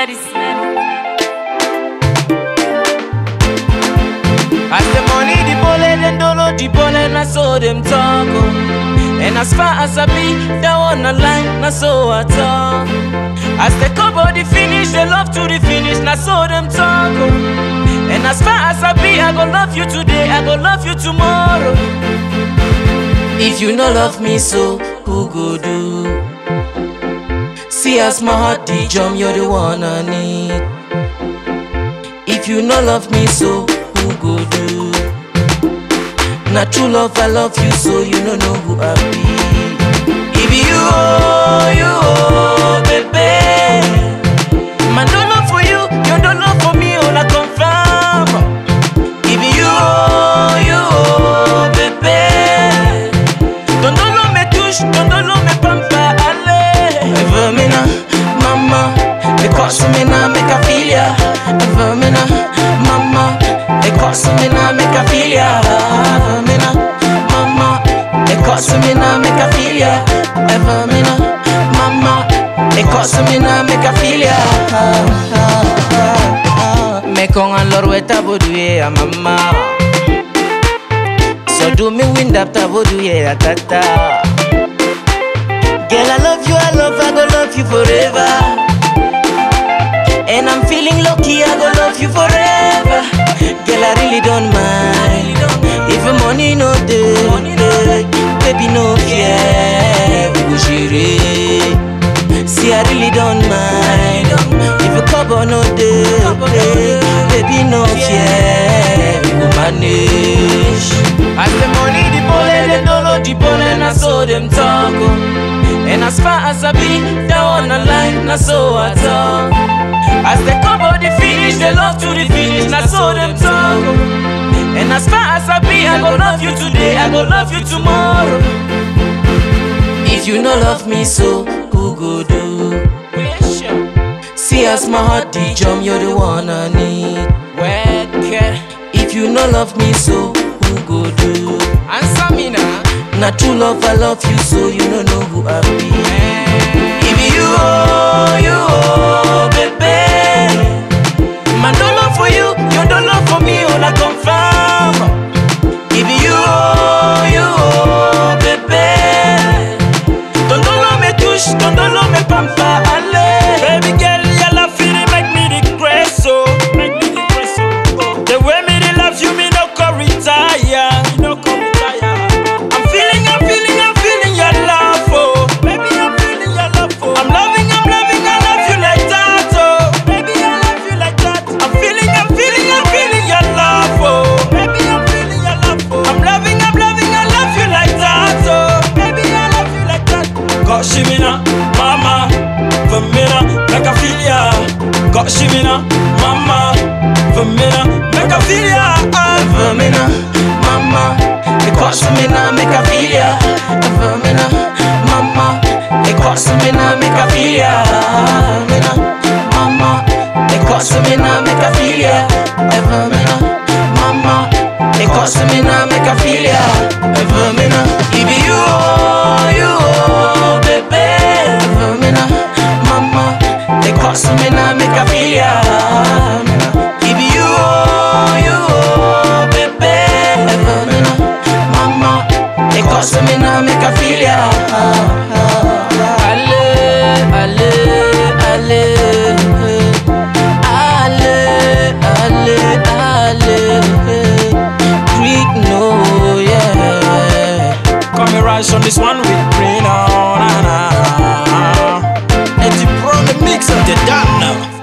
medicine. As the money, the bullet, and dolo, the bullet, na so them talk. And as far as I be, that one a line, na so I talk. As the couple, the finish, they love to the finish, na so them talk. And as far as I be, I go love you today, I go love you tomorrow. If you no love me so, who go do? See as my heart the jump, you're the one I need. If you no love me so, who go do? Not true love, I love you so, you don't know who I be. If you oh, baby. Man don't love for you, you don't love for me, all I confirm. If you oh, baby. Don't love me touche, don't love me pampa, allez. Ever me na, mama, because me na make a feel ya. Ever me na, mama, because me na make a feel ya. Ever me na, mama, because me na make a feel ya. Ever me na, mama, because me na make a feel ya. Me con allor weta boduye a mama. So do me wind up taboduye a tata. Girl, I love you, I go love you forever. And I'm feeling lucky, I go love you forever. Girl, I really don't mind. If the money no day, baby no fear, we go share. See, I really don't mind. If a couple no day, baby no fear, we go manage. As the money, the bullet, the dollar, the bullet, I saw them talk. And as far as I be, that one a line, na so I talk. As they couple the finish, they love to the finish, na so them talk. And as far as I be, I go love you today, I go love you tomorrow. If you no love me so, who go do? See as my heart the jump, you're the one I need. If you no love me so, who go do? Answer me now. Not true love, I love you so, you don't know who I be. If you oh, baby. Man don't love for you, you don't love for me, all I confirm. If you oh, baby. Don't love me touche, don't love me pampa, allez. Baby girl, your love feeling make me regress, so make me regress, so. The way me they love you, me no go retire, me no go retire. I'm feeling your love, oh. Baby, I'm feeling your love, oh. I'm loving, I love you like that, oh. Baby, I love you like that. I'm feeling your love, oh. Baby, I'm feeling your love, oh. I'm loving, I love you like that, oh. Baby, I love you like that. Got shimina, mama, for me na, make a feel ya. Got shimina, mama, for me na, make a feel ya. For me na, mama, because me na make a feel ya. For me na, mama, because me na make a feel ya. For me na, mama, because me na make a feel ya. For me na, mama, because me na make a feel ya. For me na, if you oh, baby. For me na, mama, because me na make a feel ya. If you oh, baby. For me na, mama, because me na make a feel ya. Allez, allez, allez, allez, allez, allez. Greek no, yeah. Come and rise on this one with rain on, and you brought the mix of the done now.